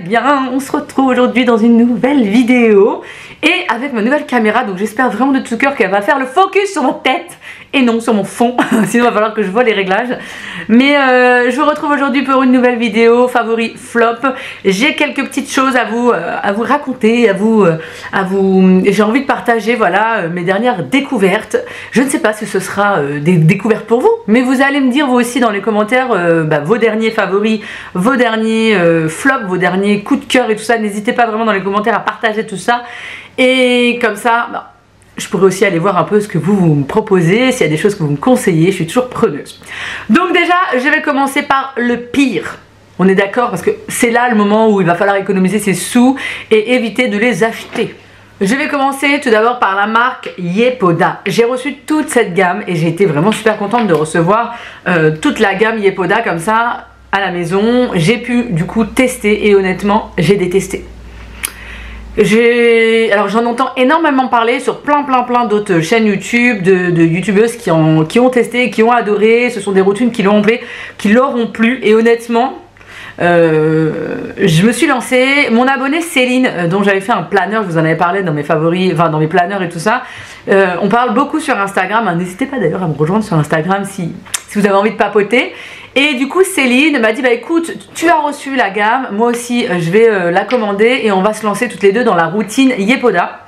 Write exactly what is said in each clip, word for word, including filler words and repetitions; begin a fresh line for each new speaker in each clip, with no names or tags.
bien, on se retrouve aujourd'hui dans une nouvelle vidéo et avec ma nouvelle caméra, donc j'espère vraiment de tout cœur qu'elle va faire le focus sur ma tête et non sur mon fond, sinon il va falloir que je vois les réglages. Mais euh, je vous retrouve aujourd'hui pour une nouvelle vidéo favori flop. J'ai quelques petites choses à vous, euh, à vous raconter, à vous, euh, à vous... j'ai envie de partager voilà, euh, mes dernières découvertes. Je ne sais pas si ce sera euh, des découvertes pour vous, mais vous allez me dire vous aussi dans les commentaires euh, bah, vos derniers favoris, vos derniers euh, flops, vos derniers coups de cœur et tout ça. N'hésitez pas vraiment dans les commentaires à partager tout ça. Et comme ça... Bah, je pourrais aussi aller voir un peu ce que vous, vous me proposez, s'il y a des choses que vous me conseillez, je suis toujours preneuse. Donc déjà, je vais commencer par le pire. On est d'accord parce que c'est là le moment où il va falloir économiser ses sous et éviter de les acheter. Je vais commencer tout d'abord par la marque Yepoda. J'ai reçu toute cette gamme et j'ai été vraiment super contente de recevoir euh, toute la gamme Yepoda comme ça à la maison. J'ai pu du coup tester et honnêtement, j'ai détesté. Alors j'en entends énormément parler sur plein plein plein d'autres chaînes YouTube, de, de youtubeuses qui, en, qui ont testé, qui ont adoré. Ce sont des routines qui l'ont plu, qui leur ont plu et honnêtement euh, je me suis lancée. Mon abonnée Céline, euh, dont j'avais fait un planeur, je vous en avais parlé dans mes favoris, enfin dans mes planeurs et tout ça, euh, on parle beaucoup sur Instagram, hein, n'hésitez pas d'ailleurs à me rejoindre sur Instagram si, si vous avez envie de papoter. Et du coup Céline m'a dit bah écoute, tu as reçu la gamme, moi aussi euh, je vais euh, la commander et on va se lancer toutes les deux dans la routine Yepoda.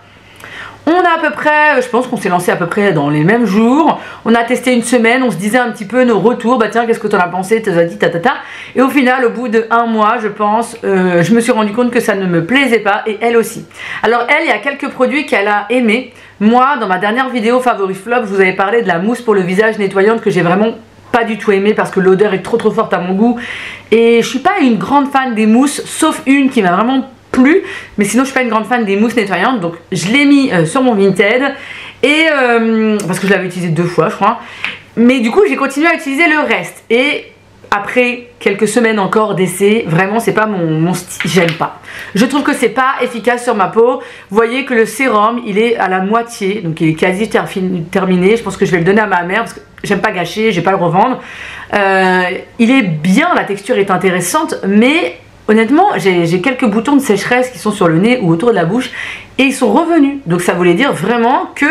On a à peu près, je pense qu'on s'est lancé à peu près dans les mêmes jours. On a testé une semaine, on se disait un petit peu nos retours. Bah tiens, qu'est-ce que t'en as pensé? T'as dit tatata. Et au final, au bout de un mois, je pense, euh, je me suis rendu compte que ça ne me plaisait pas et elle aussi. Alors elle, il y a quelques produits qu'elle a aimés. Moi, dans ma dernière vidéo favori flop, je vous avais parlé de la mousse pour le visage nettoyante que j'ai vraiment pas du tout aimé parce que l'odeur est trop trop forte à mon goût. Et je suis pas une grande fan des mousses, sauf une qui m'a vraiment plus, mais sinon je suis pas une grande fan des mousses nettoyantes, donc je l'ai mis euh, sur mon Vinted et euh, parce que je l'avais utilisé deux fois je crois, mais du coup j'ai continué à utiliser le reste et après quelques semaines encore d'essai, vraiment c'est pas mon, mon style, j'aime pas. Je trouve que c'est pas efficace sur ma peau. Vous voyez que le sérum il est à la moitié, donc il est quasi terminé. Je pense que je vais le donner à ma mère parce que j'aime pas gâcher, je vais pas le revendre. Euh, il est bien, la texture est intéressante, mais honnêtement, j'ai quelques boutons de sécheresse qui sont sur le nez ou autour de la bouche et ils sont revenus. Donc ça voulait dire vraiment que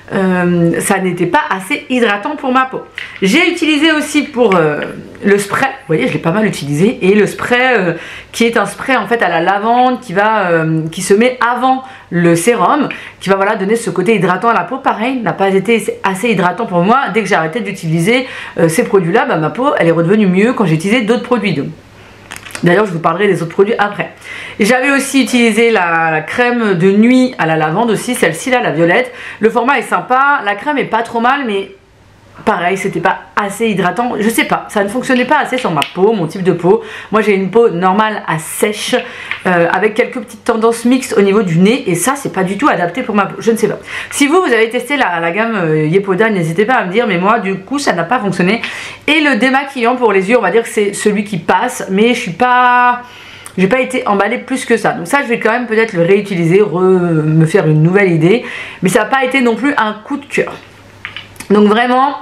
euh, ça n'était pas assez hydratant pour ma peau. J'ai utilisé aussi pour euh, le spray, vous voyez, je l'ai pas mal utilisé, et le spray euh, qui est un spray en fait à la lavande qui va, euh, qui se met avant le sérum, qui va voilà donner ce côté hydratant à la peau. Pareil, n'a pas été assez hydratant pour moi. Dès que j'ai arrêté d'utiliser euh, ces produits-là, bah, ma peau elle est redevenue mieux quand j'ai utilisé d'autres produits. Donc, d'ailleurs, je vous parlerai des autres produits après. J'avais aussi utilisé la, la crème de nuit à la lavande aussi, celle-ci là, la violette. Le format est sympa, la crème est pas trop mal, mais pareil, c'était pas assez hydratant. Je sais pas, ça ne fonctionnait pas assez sur ma peau, mon type de peau. Moi, j'ai une peau normale à sèche, euh, avec quelques petites tendances mixtes au niveau du nez, et ça, c'est pas du tout adapté pour ma peau. Je ne sais pas. Si vous, vous avez testé la, la gamme euh, Yepoda, n'hésitez pas à me dire, mais moi, du coup, ça n'a pas fonctionné. Et le démaquillant pour les yeux, on va dire que c'est celui qui passe, mais je suis pas... j'ai pas été emballée plus que ça. Donc ça, je vais quand même peut-être le réutiliser, re me faire une nouvelle idée. Mais ça n'a pas été non plus un coup de cœur. Donc vraiment,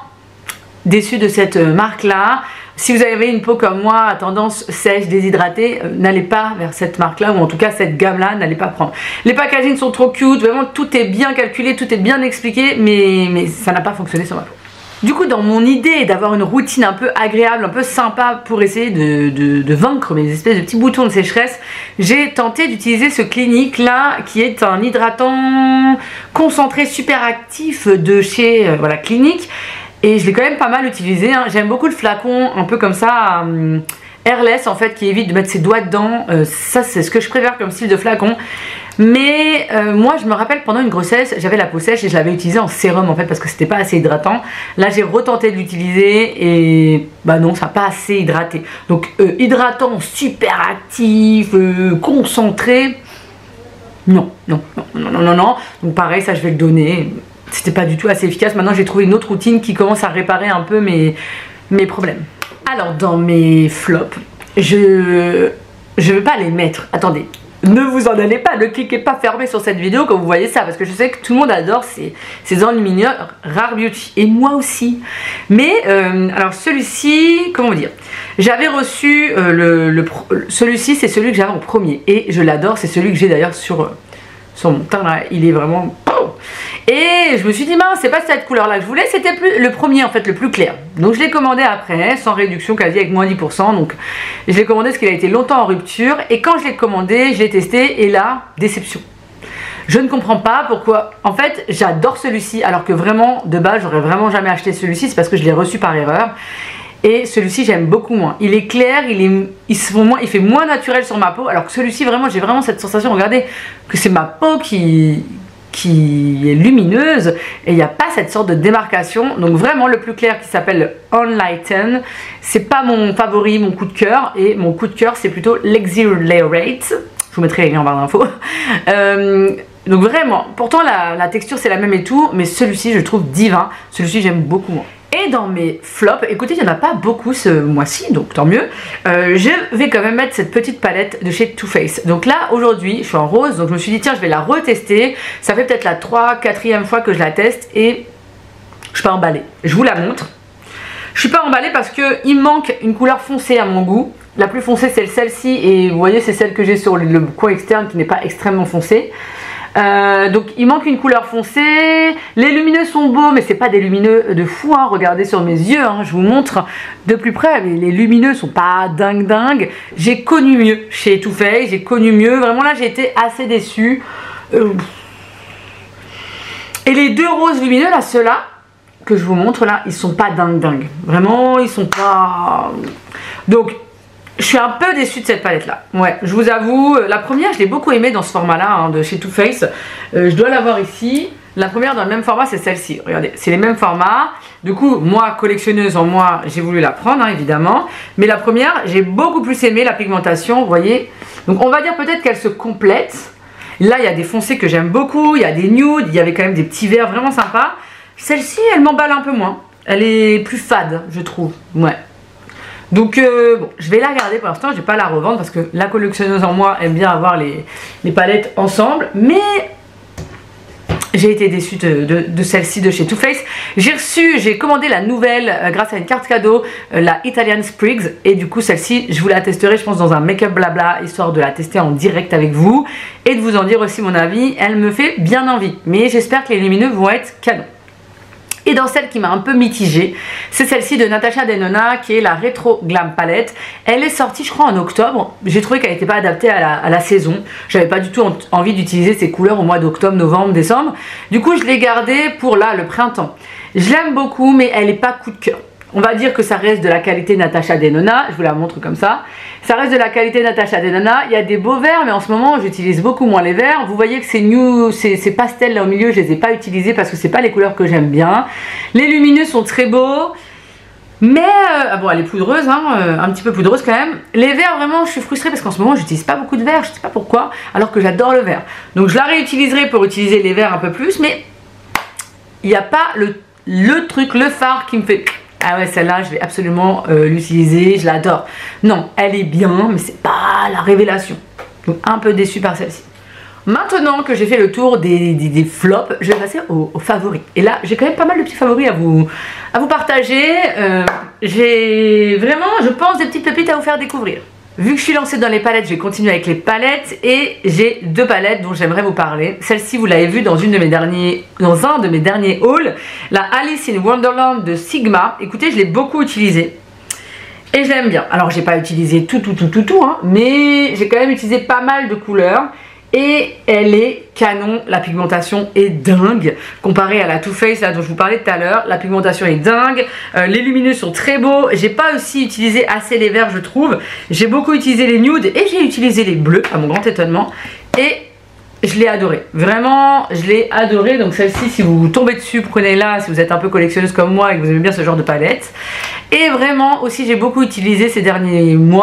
déçue de cette marque là. Si vous avez une peau comme moi à tendance sèche, déshydratée, euh, n'allez pas vers cette marque là, ou en tout cas cette gamme là, n'allez pas prendre. Les packagings sont trop cute, vraiment tout est bien calculé, tout est bien expliqué, mais, mais ça n'a pas fonctionné sur ma peau. Du coup, dans mon idée d'avoir une routine un peu agréable, un peu sympa pour essayer de, de, de vaincre mes espèces de petits boutons de sécheresse, j'ai tenté d'utiliser ce Clinique là qui est un hydratant concentré super actif de chez euh, voilà, Clinique. Et je l'ai quand même pas mal utilisé, hein. J'aime beaucoup le flacon un peu comme ça, euh, airless en fait, qui évite de mettre ses doigts dedans. Euh, ça c'est ce que je préfère comme style de flacon. Mais euh, moi je me rappelle pendant une grossesse, j'avais la peau sèche et je l'avais utilisé en sérum en fait parce que c'était pas assez hydratant. Là j'ai retenté de l'utiliser et bah non, ça n'a pas assez hydraté. Donc euh, hydratant super actif, euh, concentré, non, non, non, non, non, non, non. Donc pareil, ça je vais le donner. C'était pas du tout assez efficace. Maintenant j'ai trouvé une autre routine qui commence à réparer un peu mes, mes problèmes. Alors dans mes flops, je je veux pas les mettre. Attendez, ne vous en allez pas, ne cliquez pas fermé sur cette vidéo quand vous voyez ça, parce que je sais que tout le monde adore ces, ces enlumineurs Rare Beauty, et moi aussi. Mais, euh, alors celui-ci, comment vous dire, j'avais reçu euh, le, le celui-ci, c'est celui que j'avais en premier, et je l'adore, c'est celui que j'ai d'ailleurs sur, sur mon teint là, il est vraiment... Et je me suis dit, mince, c'est pas cette couleur là que je voulais, c'était le premier en fait, le plus clair. Donc je l'ai commandé après, sans réduction quasi, avec moins dix pour cent. Donc je l'ai commandé parce qu'il a été longtemps en rupture. Et quand je l'ai commandé, je l'ai testé et là, déception. Je ne comprends pas pourquoi. En fait, j'adore celui-ci, alors que vraiment, de base, j'aurais vraiment jamais acheté celui-ci. C'est parce que je l'ai reçu par erreur. Et celui-ci, j'aime beaucoup moins. Il est clair, il, est, il, se moins, il fait moins naturel sur ma peau. Alors que celui-ci, vraiment, j'ai vraiment cette sensation, regardez, que c'est ma peau qui... qui est lumineuse et il n'y a pas cette sorte de démarcation. Donc vraiment le plus clair qui s'appelle Enlighten, c'est pas mon favori, mon coup de cœur, et mon coup de cœur c'est plutôt l'Exhilarate. Je vous mettrai les liens en barre d'infos. Euh, donc vraiment, pourtant la, la texture c'est la même et tout, mais celui-ci je trouve divin, celui-ci j'aime beaucoup moins. Et dans mes flops, écoutez, il n'y en a pas beaucoup ce mois-ci, donc tant mieux. Euh, je vais quand même mettre cette petite palette de chez Too Faced. Donc là, aujourd'hui, je suis en rose, donc je me suis dit, tiens, je vais la retester. Ça fait peut-être la troisième, quatrième fois que je la teste et je suis pas emballée. Je vous la montre. Je suis pas emballée parce qu'il manque une couleur foncée à mon goût. La plus foncée, c'est celle-ci, et vous voyez, c'est celle que j'ai sur le coin externe qui n'est pas extrêmement foncée. Euh, donc il manque une couleur foncée. Les lumineux sont beaux, mais c'est pas des lumineux de fou, hein. Regardez sur mes yeux, hein. Je vous montre de plus près, mais les lumineux sont pas dingue dingue. J'ai connu mieux chez Too Faced, j'ai connu mieux, vraiment là j'ai été assez déçue. euh... Et les deux roses lumineux là, ceux-là que je vous montre là, ils sont pas dingue dingue, vraiment ils sont pas... Donc je suis un peu déçue de cette palette là. Ouais, je vous avoue, la première je l'ai beaucoup aimée dans ce format là, hein, de chez Too Faced. euh, Je dois l'avoir ici. La première dans le même format, c'est celle-ci. Regardez, c'est les mêmes formats. Du coup, moi, collectionneuse en moi, j'ai voulu la prendre, hein, évidemment. Mais la première, j'ai beaucoup plus aimé la pigmentation, vous voyez. Donc on va dire peut-être qu'elle se complète. Là, il y a des foncés que j'aime beaucoup, il y a des nudes, il y avait quand même des petits verts vraiment sympas. Celle-ci, elle m'emballe un peu moins. Elle est plus fade, je trouve. Ouais. Donc euh, bon, je vais la garder pour l'instant, je vais pas la revendre parce que la collectionneuse en moi aime bien avoir les, les palettes ensemble. Mais j'ai été déçue de, de, de celle-ci de chez Too Faced. J'ai reçu, j'ai commandé la nouvelle euh, grâce à une carte cadeau, euh, la Italian Sprigs. Et du coup celle-ci, je vous la testerai je pense dans un make-up blabla, histoire de la tester en direct avec vous. Et de vous en dire aussi mon avis, elle me fait bien envie. Mais j'espère que les lumineux vont être canons. Et dans celle qui m'a un peu mitigée, c'est celle-ci de Natasha Denona, qui est la Retro Glam Palette. Elle est sortie je crois en octobre. J'ai trouvé qu'elle n'était pas adaptée à la, à la saison. J'avais pas du tout en, envie d'utiliser ces couleurs au mois d'octobre, novembre, décembre. Du coup je l'ai gardée pour là le printemps. Je l'aime beaucoup mais elle n'est pas coup de cœur. On va dire que ça reste de la qualité Natasha Denona, je vous la montre comme ça. Ça reste de la qualité Natasha Denona, il y a des beaux verts, mais en ce moment j'utilise beaucoup moins les verts. Vous voyez que ces, new, ces, ces pastels là au milieu, je les ai pas utilisés parce que c'est pas les couleurs que j'aime bien. Les lumineux sont très beaux, mais euh, ah bon, elle est poudreuse, hein, euh, un petit peu poudreuse quand même. Les verts, vraiment, je suis frustrée parce qu'en ce moment j'utilise pas beaucoup de verts, je sais pas pourquoi, alors que j'adore le vert. Donc je la réutiliserai pour utiliser les verts un peu plus, mais il n'y a pas le, le truc, le phare qui me fait... Ah ouais, celle-là, je vais absolument euh, l'utiliser, je l'adore. Non, elle est bien, mais c'est pas la révélation. Donc un peu déçue par celle-ci. Maintenant que j'ai fait le tour des, des, des flops, je vais passer aux, aux favoris. Et là, j'ai quand même pas mal de petits favoris à vous, à vous partager. Euh, j'ai vraiment, je pense, des petites pépites à vous faire découvrir. Vu que je suis lancée dans les palettes, je vais continuer avec les palettes et j'ai deux palettes dont j'aimerais vous parler. Celle-ci, vous l'avez vue dans, une de mes derniers, dans un de mes derniers hauls, la Alice in Wonderland de Sigma. Écoutez, je l'ai beaucoup utilisée et j'aime bien. Alors, j'ai pas utilisé tout, tout, tout, tout, tout, hein, mais j'ai quand même utilisé pas mal de couleurs. Et elle est canon, la pigmentation est dingue. Comparée à la Too Faced là dont je vous parlais tout à l'heure, la pigmentation est dingue. euh, Les lumineux sont très beaux. J'ai pas aussi utilisé assez les verts je trouve. J'ai beaucoup utilisé les nudes et j'ai utilisé les bleus à mon grand étonnement. Et je l'ai adoré, vraiment je l'ai adoré. Donc celle-ci, si vous tombez dessus, prenez-la si vous êtes un peu collectionneuse comme moi et que vous aimez bien ce genre de palette. Et vraiment aussi j'ai beaucoup utilisé ces derniers mois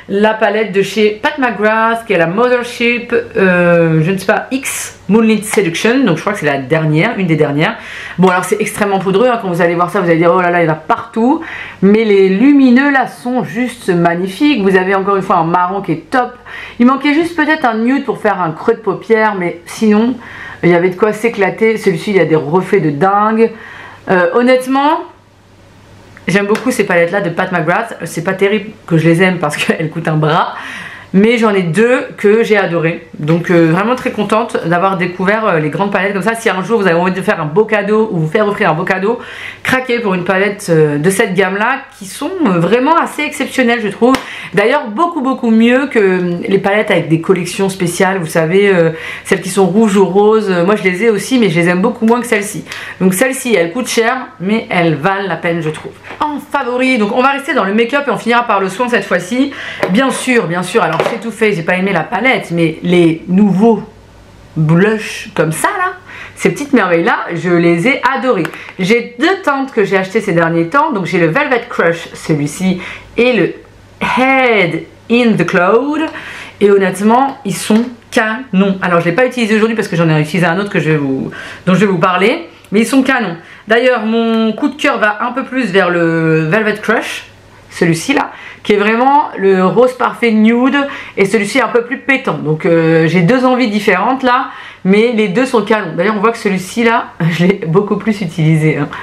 la palette de chez Pat McGrath qui est la Mothership, euh, je ne sais pas, X Moonlit Seduction, donc je crois que c'est la dernière, une des dernières. Bon alors c'est extrêmement poudreux, hein. Quand vous allez voir ça vous allez dire oh là là il y en a partout, mais les lumineux là sont juste magnifiques. Vous avez encore une fois un marron qui est top, il manquait juste peut-être un nude pour faire un creux de paupière, mais sinon il y avait de quoi s'éclater. Celui-ci il y a des reflets de dingue, euh, honnêtement. J'aime beaucoup ces palettes là de Pat McGrath. C'est pas terrible que je les aime parce qu'elles coûtent un bras, mais j'en ai deux que j'ai adoré. Donc euh, vraiment très contente d'avoir découvert euh, les grandes palettes comme ça. Si un jour vous avez envie de faire un beau cadeau ou vous faire offrir un beau cadeau, craquez pour une palette euh, de cette gamme là qui sont euh, vraiment assez exceptionnelles je trouve. D'ailleurs beaucoup beaucoup mieux que euh, les palettes avec des collections spéciales, vous savez, euh, celles qui sont rouges ou roses. Euh, moi je les ai aussi mais je les aime beaucoup moins que celles-ci. Donc celles-ci elles coûtent cher mais elles valent la peine je trouve. En favori, donc on va rester dans le make-up et on finira par le soin cette fois-ci. Bien sûr, bien sûr, alors chez Too Faced j'ai pas aimé la palette, mais les nouveaux blushs comme ça là, ces petites merveilles là, je les ai adorés. J'ai deux teintes que j'ai achetées ces derniers temps, donc j'ai le Velvet Crush, celui-ci, et le Head in the Cloud, et honnêtement ils sont canons. Alors je l'ai pas utilisé aujourd'hui parce que j'en ai utilisé un autre que je vais vous, dont je vais vous parler, mais ils sont canons. D'ailleurs mon coup de cœur va un peu plus vers le Velvet Crush, celui-ci là, qui est vraiment le rose parfait nude, et celui-ci est un peu plus pétant. Donc euh, j'ai deux envies différentes là, mais les deux sont canons. D'ailleurs on voit que celui-ci là, je l'ai beaucoup plus utilisé, hein.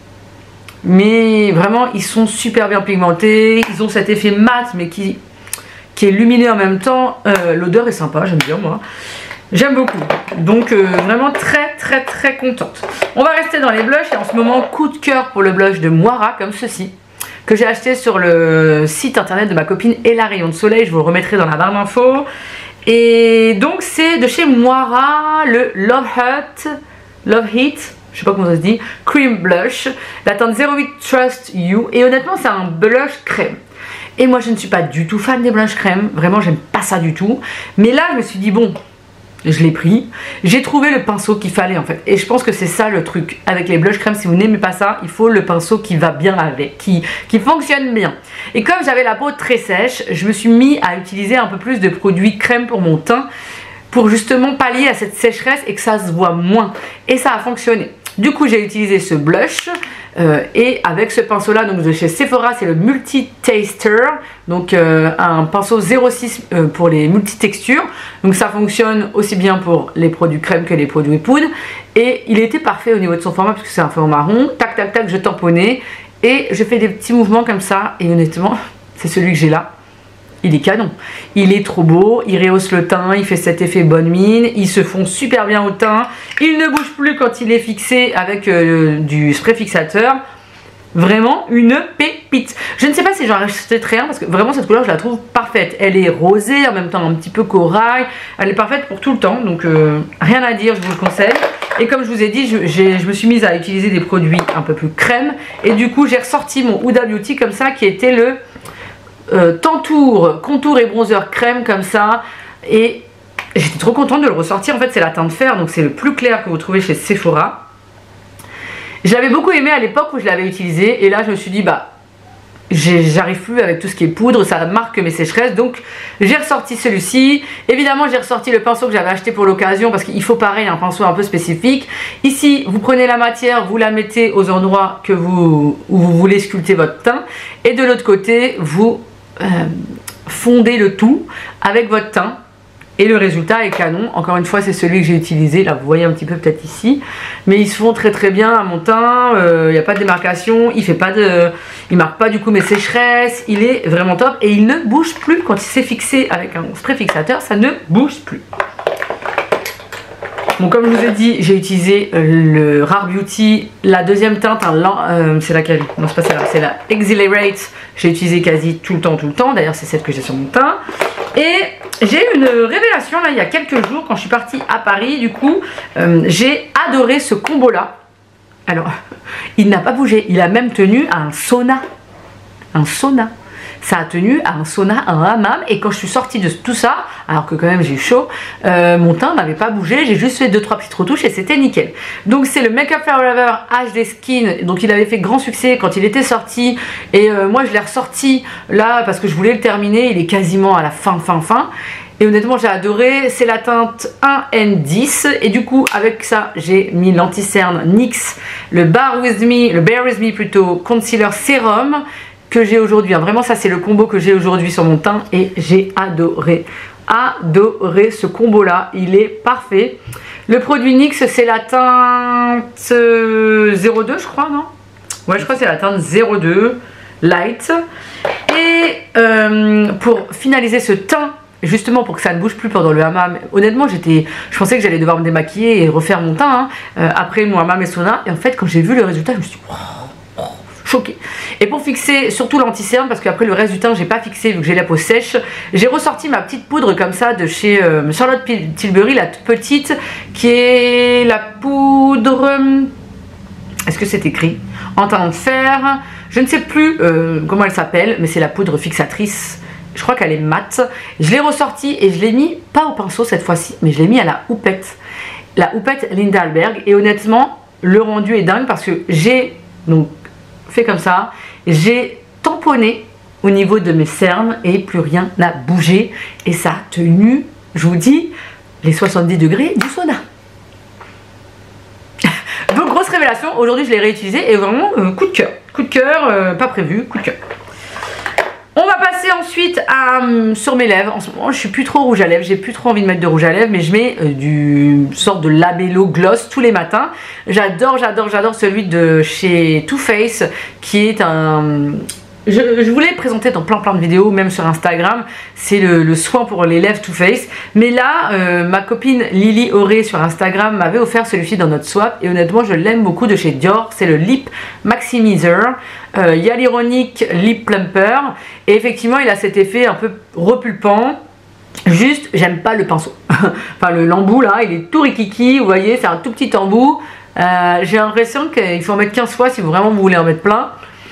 Mais vraiment ils sont super bien pigmentés, ils ont cet effet mat mais qui, qui est lumineux en même temps. Euh, l'odeur est sympa, j'aime bien moi. J'aime beaucoup, donc euh, vraiment très très très contente. On va rester dans les blushs et en ce moment coup de cœur pour le blush de Moira comme ceci, que j'ai acheté sur le site internet de ma copine Ella Rayon de Soleil, je vous le remettrai dans la barre d'infos. Et donc c'est de chez Moira, le Love Hut, Love Heat, je sais pas comment ça se dit, Cream Blush, la teinte zéro huit Trust You, et honnêtement c'est un blush crème. Et moi je ne suis pas du tout fan des blushs crème, vraiment j'aime pas ça du tout, mais là je me suis dit bon, je l'ai pris, j'ai trouvé le pinceau qu'il fallait en fait, et je pense que c'est ça le truc avec les blush crème. Si vous n'aimez pas ça, il faut le pinceau qui va bien avec, qui, qui fonctionne bien. Et comme j'avais la peau très sèche, je me suis mis à utiliser un peu plus de produits crème pour mon teint, pour justement pallier à cette sécheresse et que ça se voit moins, et ça a fonctionné. Du coup j'ai utilisé ce blush euh, et avec ce pinceau là, donc de chez Sephora, c'est le Multi Taster, donc euh, un pinceau zéro six euh, pour les multi-textures, donc ça fonctionne aussi bien pour les produits crème que les produits poudre, et il était parfait au niveau de son format parce que c'est un format marron. Tac tac tac, je tamponnais et je fais des petits mouvements comme ça, et honnêtement c'est celui que j'ai là. Il est canon, il est trop beau, il rehausse le teint, il fait cet effet bonne mine, il se fond super bien au teint, il ne bouge plus quand il est fixé avec euh, du spray fixateur. Vraiment une pépite. Je ne sais pas si j'en rachèterai un parce que vraiment cette couleur je la trouve parfaite. Elle est rosée, en même temps un petit peu corail, elle est parfaite pour tout le temps, donc euh, rien à dire, je vous le conseille. Et comme je vous ai dit, je, je me suis mise à utiliser des produits un peu plus crème, et du coup j'ai ressorti mon Huda Beauty comme ça, qui était le Euh, Tantour contour et bronzer crème comme ça, et j'étais trop contente de le ressortir. En fait c'est la teinte fer, donc c'est le plus clair que vous trouvez chez Sephora. Je l'avais beaucoup aimé à l'époque où je l'avais utilisé, et là je me suis dit bah j'arrive plus avec tout ce qui est poudre, ça marque mes sécheresses, donc j'ai ressorti celui-ci. Évidemment j'ai ressorti le pinceau que j'avais acheté pour l'occasion parce qu'il faut pareil un pinceau un peu spécifique. Ici vous prenez la matière, vous la mettez aux endroits que vous, où vous voulez sculpter votre teint, et de l'autre côté vous euh, fondez le tout avec votre teint. Et le résultat est canon. Encore une fois c'est celui que j'ai utilisé, là vous voyez un petit peu peut-être ici, mais ils se font très très bien à mon teint. Il euh, n'y a pas de démarcation, il fait pas de, il marque pas du coup mes sécheresses, il est vraiment top, et il ne bouge plus quand il s'est fixé avec un spray fixateur, ça ne bouge plus. Bon, comme je vous ai dit, j'ai utilisé le Rare Beauty, la deuxième teinte, un, euh, c'est laquelle? Non, c'est pas celle-là, c'est la Exhilarate. J'ai utilisé quasi tout le temps, tout le temps. D'ailleurs, c'est celle que j'ai sur mon teint. Et j'ai eu une révélation là il y a quelques jours quand je suis partie à Paris. Du coup, euh, j'ai adoré ce combo là. Alors, il n'a pas bougé. Il a même tenu un sauna. Un sauna. ça a tenu à un sauna, à un hammam, et quand je suis sortie de tout ça, alors que quand même j'ai chaud, euh, mon teint n'avait pas bougé, j'ai juste fait deux trois petites retouches et c'était nickel. Donc c'est le Make Up Forever H D Skin, donc il avait fait grand succès quand il était sorti, et euh, moi je l'ai ressorti là parce que je voulais le terminer, il est quasiment à la fin fin fin. Et honnêtement j'ai adoré, c'est la teinte un N dix et du coup avec ça j'ai mis l'anti-cerne N Y X, le Bare With Me, le Bare With Me plutôt, Concealer Sérum que j'ai aujourd'hui. Hein. Vraiment ça c'est le combo que j'ai aujourd'hui sur mon teint et j'ai adoré. Adoré ce combo là, il est parfait. Le produit N Y X c'est la teinte zéro deux je crois, non? Ouais je crois que c'est la teinte zéro deux Light. Et euh, pour finaliser ce teint, justement pour que ça ne bouge plus pendant le hammam, honnêtement j'étais, je pensais que j'allais devoir me démaquiller et refaire mon teint hein, euh, après mon hammam et sauna, et en fait quand j'ai vu le résultat je me suis dit oh, oh, choquée. Et pour fixer surtout l'anti-cerne, parce qu'après le reste du teint j'ai pas fixé vu que j'ai la peau sèche, j'ai ressorti ma petite poudre comme ça de chez euh, Charlotte Tilbury, la toute petite, qui est la poudre, est-ce que c'est écrit, en teint de fer, je ne sais plus euh, comment elle s'appelle, mais c'est la poudre fixatrice. Je crois qu'elle est mate. Je l'ai ressortie et je l'ai mis, pas au pinceau cette fois-ci, mais je l'ai mis à la houppette. La houppette Linda Alberg. Et honnêtement, le rendu est dingue parce que j'ai donc fait comme ça. J'ai tamponné au niveau de mes cernes et plus rien n'a bougé. Et ça a tenu, je vous dis, les soixante-dix degrés du sauna. Donc grosse révélation. Aujourd'hui, je l'ai réutilisé et vraiment euh, coup de cœur. Coup de cœur, euh, pas prévu, coup de cœur. On va passer ensuite à, euh, sur mes lèvres. En ce moment je suis plus trop rouge à lèvres, j'ai plus trop envie de mettre de rouge à lèvres, mais je mets euh, du sorte de labello gloss tous les matins. J'adore, j'adore, j'adore celui de chez Too Faced qui est un... Je, je voulais le présenter dans plein plein de vidéos, même sur Instagram, c'est le, le soin pour les lèvres Too Faced. Mais là, euh, ma copine Lily Auré sur Instagram m'avait offert celui-ci dans notre swap et honnêtement je l'aime beaucoup, de chez Dior, c'est le Lip Maximizer. Euh, il y a l'ironique Lip Plumper et effectivement il a cet effet un peu repulpant. Juste, j'aime pas le pinceau. Enfin le l'embout là, il est tout rikiki, vous voyez, c'est un tout petit embout. Euh, J'ai l'impression qu'il faut en mettre quinze fois si vraiment vous voulez en mettre plein.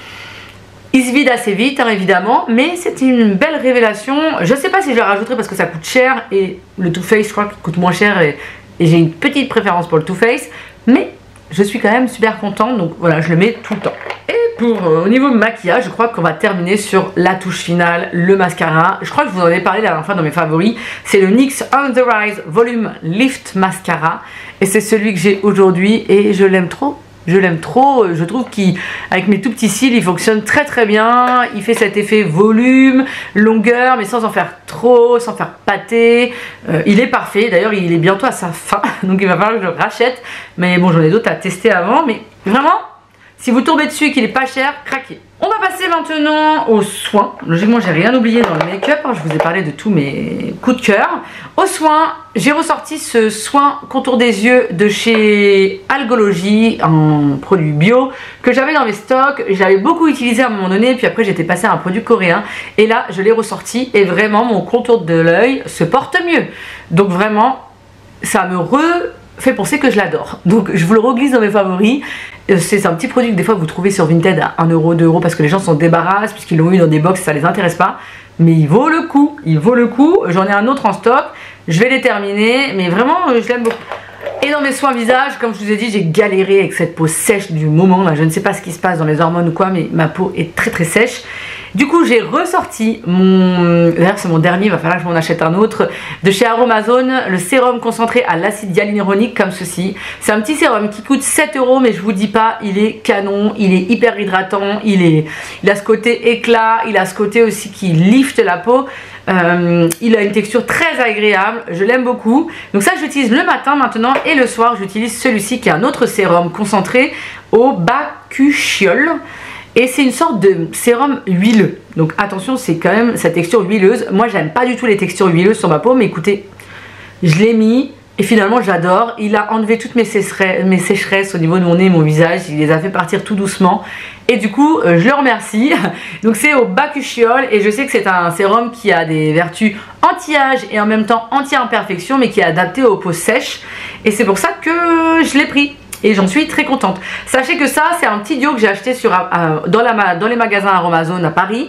Il se vide assez vite hein, évidemment, mais c'est une belle révélation. Je sais pas si je le rajouterai parce que ça coûte cher et le Too Faced je crois qu'il coûte moins cher et, et j'ai une petite préférence pour le Too Faced, mais je suis quand même super contente, donc voilà, je le mets tout le temps. Et pour euh, au niveau maquillage, je crois qu'on va terminer sur la touche finale, le mascara. Je crois que je vous en avais parlé la dernière fois dans mes favoris. C'est le N Y X On The Rise Volume Lift Mascara et c'est celui que j'ai aujourd'hui et je l'aime trop. Je l'aime trop, je trouve qu'avec mes tout petits cils, il fonctionne très très bien. Il fait cet effet volume, longueur, mais sans en faire trop, sans faire pâter. Euh, il est parfait, d'ailleurs il est bientôt à sa fin, donc il va falloir que je le rachète. Mais bon, j'en ai d'autres à tester avant, mais vraiment, si vous tombez dessus et qu'il est pas cher, craquez. On va passer maintenant aux soins. Logiquement, j'ai rien oublié dans le make-up. Hein. Je vous ai parlé de tous mes coups de cœur. Aux soins, j'ai ressorti ce soin contour des yeux de chez Algology, un produit bio que j'avais dans mes stocks. J'avais beaucoup utilisé à un moment donné, puis après j'étais passée à un produit coréen. Et là, je l'ai ressorti et vraiment, mon contour de l'œil se porte mieux. Donc vraiment, ça me re... fait penser que je l'adore. Donc je vous le reglisse dans mes favoris. C'est un petit produit que des fois vous trouvez sur Vinted à un euro, deux euros parce que les gens s'en débarrassent puisqu'ils l'ont eu dans des box, ça les intéresse pas. Mais il vaut le coup, il vaut le coup. J'en ai un autre en stock, je vais les terminer, mais vraiment je l'aime beaucoup. Et dans mes soins visage, comme je vous ai dit, j'ai galéré avec cette peau sèche du moment là. Je ne sais pas ce qui se passe dans les hormones ou quoi, mais ma peau est très très sèche. Du coup j'ai ressorti mon, d'ailleurs c'est mon dernier, il va falloir que je m'en achète un autre, de chez Aromazone, le sérum concentré à l'acide hyaluronique comme ceci. C'est un petit sérum qui coûte sept euros, mais je vous dis pas, il est canon, il est hyper hydratant, il, est, il a ce côté éclat, il a ce côté aussi qui lifte la peau. Euh, il a une texture très agréable, je l'aime beaucoup. Donc ça j'utilise le matin maintenant et le soir j'utilise celui-ci qui est un autre sérum concentré au bakuchiol. Et c'est une sorte de sérum huileux. Donc attention, c'est quand même sa texture huileuse. Moi j'aime pas du tout les textures huileuses sur ma peau, mais écoutez, je l'ai mis et finalement j'adore. Il a enlevé toutes mes sécheresses, mes sécheresses au niveau de mon nez et mon visage. Il les a fait partir tout doucement. Et du coup, euh, je le remercie. Donc c'est au bakuchiol et je sais que c'est un sérum qui a des vertus anti-âge et en même temps anti-imperfection, mais qui est adapté aux peaux sèches. Et c'est pour ça que je l'ai pris. Et j'en suis très contente. Sachez que ça, c'est un petit duo que j'ai acheté sur, euh, dans, la, dans les magasins Aromazone à Paris.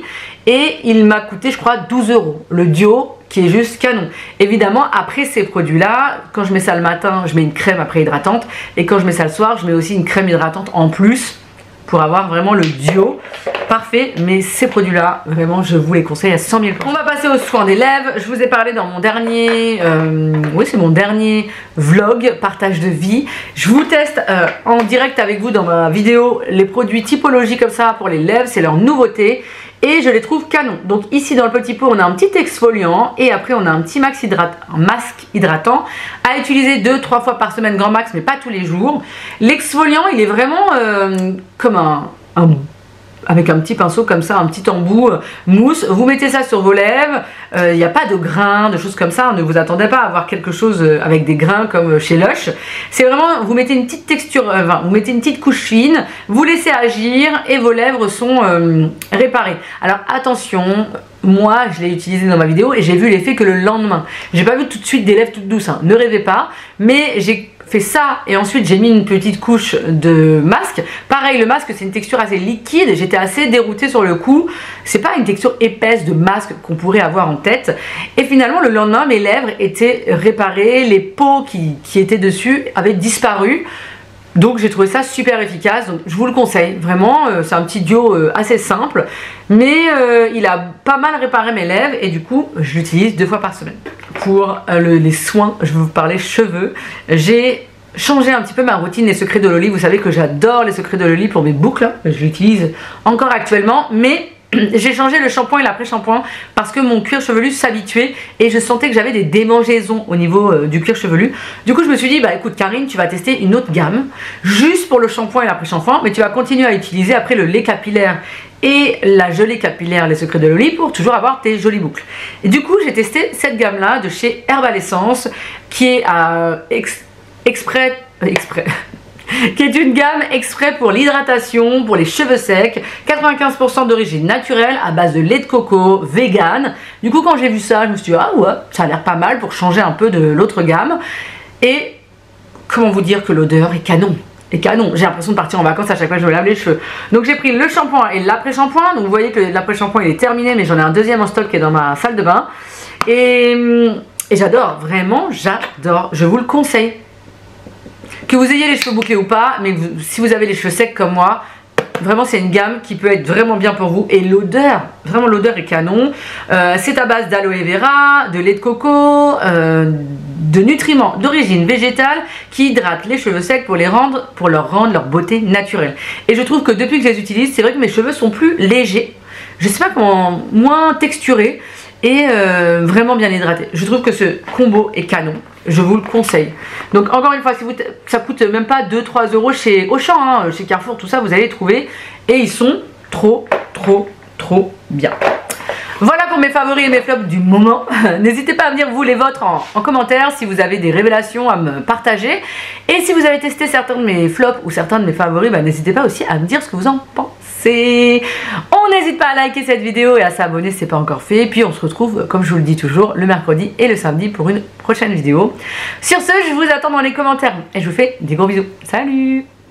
et il m'a coûté je crois douze euros. Le duo qui est juste canon. Évidemment, après ces produits-là, quand je mets ça le matin, je mets une crème après hydratante, et quand je mets ça le soir, je mets aussi une crème hydratante en plus pour avoir vraiment le duo parfait. Mais ces produits-là, vraiment, je vous les conseille à cent mille pour cent. On va passer aux soins des lèvres. Je vous ai parlé dans mon dernier, euh, oui, c'est mon dernier vlog, partage de vie. Je vous teste euh, en direct avec vous dans ma vidéo les produits typologie comme ça pour les lèvres. C'est leur nouveauté. Et je les trouve canon. Donc ici dans le petit pot on a un petit exfoliant et après on a un petit max hydrat un masque hydratant à utiliser deux trois fois par semaine grand max, mais pas tous les jours. L'exfoliant il est vraiment euh, comme un, un avec un petit pinceau comme ça, un petit embout euh, mousse. Vous mettez ça sur vos lèvres, il euh, n'y a pas de grains, de choses comme ça. Ne vous attendez pas à avoir quelque chose euh, avec des grains comme chez Lush. C'est vraiment, vous mettez une petite texture, euh, enfin, vous mettez une petite couche fine, vous laissez agir et vos lèvres sont euh, réparées. Alors attention, moi je l'ai utilisé dans ma vidéo et j'ai vu l'effet que le lendemain. J'ai pas vu tout de suite des lèvres toutes douces, hein. Ne rêvez pas, mais j'ai fait ça et ensuite j'ai mis une petite couche de masque. Pareil, le masque c'est une texture assez liquide, j'étais assez déroutée sur le coup. C'est pas une texture épaisse de masque qu'on pourrait avoir en tête. Et finalement le lendemain mes lèvres étaient réparées, les peaux qui, qui étaient dessus avaient disparu. Donc j'ai trouvé ça super efficace, donc je vous le conseille vraiment. Euh, c'est un petit duo euh, assez simple, mais euh, il a pas mal réparé mes lèvres et du coup je l'utilise deux fois par semaine. Pour euh, le, les soins, je vais vous parler cheveux. J'ai changé un petit peu ma routine des secrets de Loli. Vous savez que j'adore les secrets de Loli pour mes boucles, je l'utilise encore actuellement, mais j'ai changé le shampoing et l'après-shampoing parce que mon cuir chevelu s'habituait et je sentais que j'avais des démangeaisons au niveau euh, du cuir chevelu. Du coup je me suis dit bah écoute Karine, tu vas tester une autre gamme juste pour le shampoing et l'après-shampoing, mais tu vas continuer à utiliser après le lait capillaire et la gelée capillaire les secrets de Loli pour toujours avoir tes jolies boucles. Et du coup j'ai testé cette gamme là de chez Herbal Essence qui est à ex, exprès exprès qui est une gamme exprès pour l'hydratation, pour les cheveux secs, quatre-vingt-quinze pour cent d'origine naturelle, à base de lait de coco, vegan. Du coup quand j'ai vu ça, je me suis dit ah ouais, ça a l'air pas mal pour changer un peu de l'autre gamme. Et comment vous dire que l'odeur est canon. Et canon, j'ai l'impression de partir en vacances à chaque fois que je me lave les cheveux. Donc j'ai pris le shampoing et l'après-shampoing. Donc vous voyez que l'après-shampoing il est terminé, mais j'en ai un deuxième en stock qui est dans ma salle de bain. Et, et j'adore, vraiment j'adore, je vous le conseille. Que vous ayez les cheveux bouclés ou pas, mais vous, si vous avez les cheveux secs comme moi, vraiment c'est une gamme qui peut être vraiment bien pour vous. Et l'odeur, vraiment l'odeur est canon. Euh, c'est à base d'aloe vera, de lait de coco, euh, de nutriments d'origine végétale qui hydratent les cheveux secs pour les rendre, pour leur rendre leur beauté naturelle. Et je trouve que depuis que je les utilise, c'est vrai que mes cheveux sont plus légers. Je sais pas comment, moins texturés et euh, vraiment bien hydratés. Je trouve que ce combo est canon. Je vous le conseille. Donc encore une fois, si vous ça coûte même pas deux trois euros chez Auchan, hein, chez Carrefour, tout ça, vous allez les trouver. Et ils sont trop, trop, trop bien. Voilà pour mes favoris et mes flops du moment. N'hésitez pas à me dire vous les vôtres en, en commentaire si vous avez des révélations à me partager. Et si vous avez testé certains de mes flops ou certains de mes favoris, bah, n'hésitez pas aussi à me dire ce que vous en pensez. On n'hésite pas à liker cette vidéo et à s'abonner si ce n'est pas encore fait. Et puis on se retrouve, comme je vous le dis toujours, le mercredi et le samedi pour une prochaine vidéo. Sur ce, je vous attends dans les commentaires et je vous fais des gros bisous. Salut!